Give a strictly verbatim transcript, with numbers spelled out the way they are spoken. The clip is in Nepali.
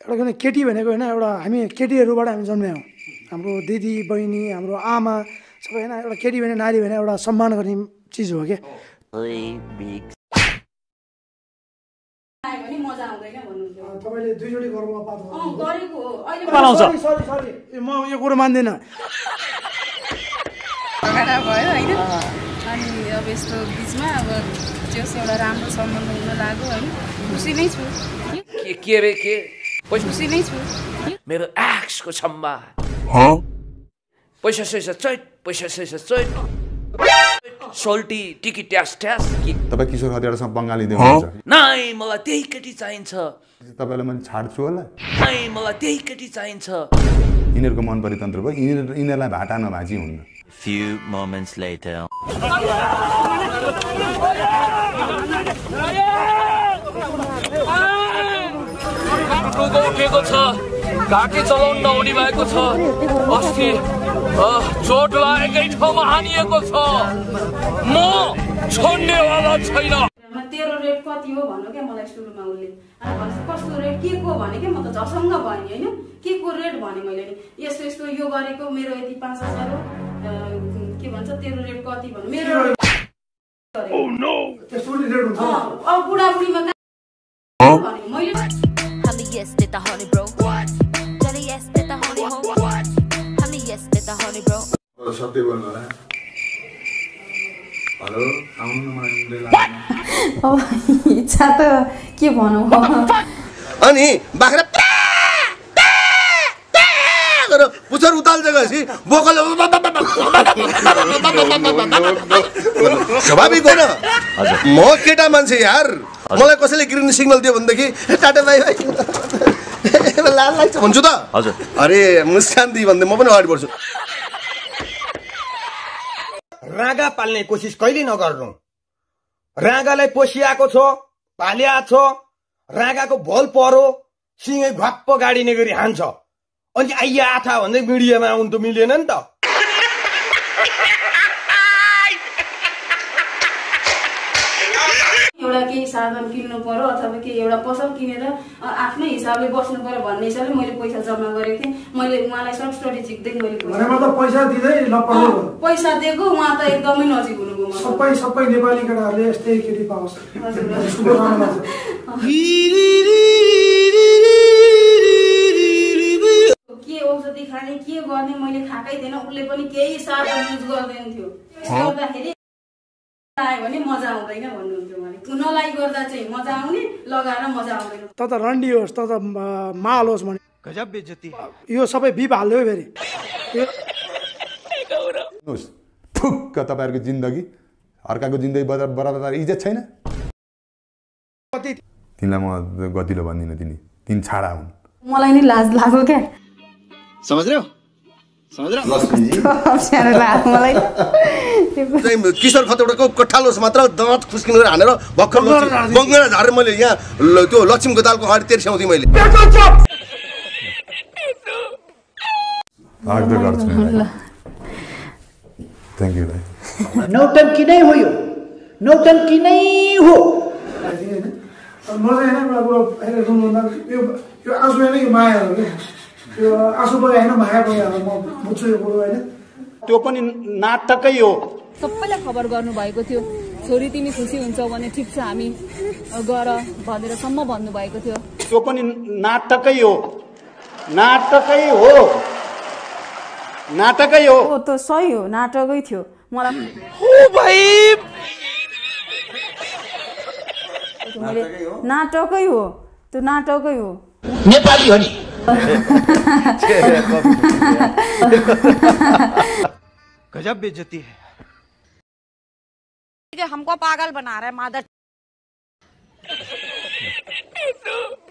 एउटा किन केटी भनेको होइन एउटा हामी केटीहरूबाट हामी जन्मे हौँ हाम्रो दिदी बहिनी हाम्रो आमा सबै होइन एउटा केटी भने नारी भने एउटा सम्मान गर्ने चिज हो क्या तपाईँले दुईचोटि गर्नुमा पाउँछ सरी सरी सरी म यो कुरो मान्दिनँ झगडा भयो होइन अनि अब यस्तो बिचमा अब जस एउटा राम्रो सम्बन्ध हुन लाग्यो होइन खुसी नै छु के के रे के खुसी नै छु मेरो एक्सको छम्बा पैसा सैसा चैट पैसा सैसा चैट सोल्टी टिकी ट्यास ट्यास तपाईँ किशोर हतियारसँग बङ्गाली देउनुहुन्छ नाइ मलाई त्यही केटी चाहिन्छ तपाईँलाई मैले छाड्छु होला नाइ मलाई त्यही केटी चाहिन्छ यिनीहरूको मन परितन्त्र भयो यिनीहरू यिनीहरूलाई भाटा नभाजी हुन्न Few moments later. उठेको छ घाँटी चलाउन नहुने भएको छ अस्ति चोट लागेकै ठाउँमा हानिएको छ म छोड्नेवाला छैन तेरो रेट कति हो भन्नु क्या मलाई सुरुमा उसले अनि कस्तो रेट के को भने क्या म त झसङ्ग भयो नि होइन के को रेट भने मैले नि यस्तो यस्तो यो गरेको मेरो यति पाँच हजार हो के भन्छ तेरो रेट कति भन्नु मेरो अब बुढाबुढीमा मैले yes, did the honey bro. What? Jelly yes, did the honey ho. What? Honey yes, did the honey bro. सत्य बोल्नु होला हेलो आउनु मनले अब इच्छा त के भनौँ अनि बाख्रा पुछर उताल जग्गा बोकल स्वाभाविक होइन म केटा मान्छे यार मलाई कसैले ग्रिन सिग्नल दियो भनेदेखि टाटा बाई बाई लाल लाग्छ भन्छु त हजुर अरे मुस्कान दिए भन्दै म पनि अगाडि बढ्छु रागा पाल्ने कोसिस कहिले नगर्नु रागालाई पोसिआएको छ पालिया छ रागाको भोल परो सिङै घप्प गाडिने गरी हान्छ अनि आइया आथा भन्दै मिडियामा आउनु त मिलेन नि त एउटा केही साधन किन्नु पर्यो अथवा केही एउटा पसल किनेर आफ्नै हिसाबले बस्नु पर्यो भन्ने हिसाबले मैले पैसा जम्मा गरेको थिएँ मैले उहाँलाई सब स्टोरी झिक्दै मैले पैसा दिँदै पैसा दिएको उहाँ त एकदमै नजिक हुनुभयो सबै सबै नेपाली केटाहरूले यस्तै केटी पाउँछ के औषधि खाने के गर्ने मैले खाएकै थिएन उसले पनि केही साधन युज गर्दैन थियो गर्दाखेरि आयो भने मजा आउँदैन भन्नुहुन्थ्यो उहाँले नलाइ गर्दा चाहिँ मजा आउने लगाएर मजा आउँदैन त त रन्डी होस् त त माल होस् भने गजब बेइज्जती यो सबै बिप हाल्यो फेरि ठुक्क तपाईँहरूको जिन्दगी अर्काको जिन्दगी बराबर इज्जत छैन तिमीलाई म गतिलो भन्दिनँ तिमी तिमी छाडा हुन् मलाई नि लाज लाग्यो क्या समझ रहे हो समझ रहे हो किशोर खतौडाको कठालोस मात्र दाँत खुस्किनु हानेर भर्खर बङ्गला झारेर मैले यहाँ त्यो लक्ष्मी गोदालको अगाडि तेर्स्याउँथेँ मैले थ्याङ्क यू भाइ नौटङ्की नै हो यो नौटङ्की नै हो म चाहिँ होइन यो आँसु होइन यो माया हो क्या यो आँसु बगाए होइन माया बगाए म बुझ्छु यो कुरो होइन त्यो पनि नाटकै हो सबैलाई खबर गर्नुभएको थियो छोरी तिमी खुसी हुन्छौ भने ठिक छ हामी गर भनेर सम्म भन्नुभएको थियो त्यो पनि नाटकै हो नाटकै हो नाटकै हो ओ त सही हो नाटकै थियो मलाई ओ भाइ नाटकै हो त्यो नाटकै हो नेपाली हो नि गजब बेइज्जती है हमको पागल बना रहा है मादर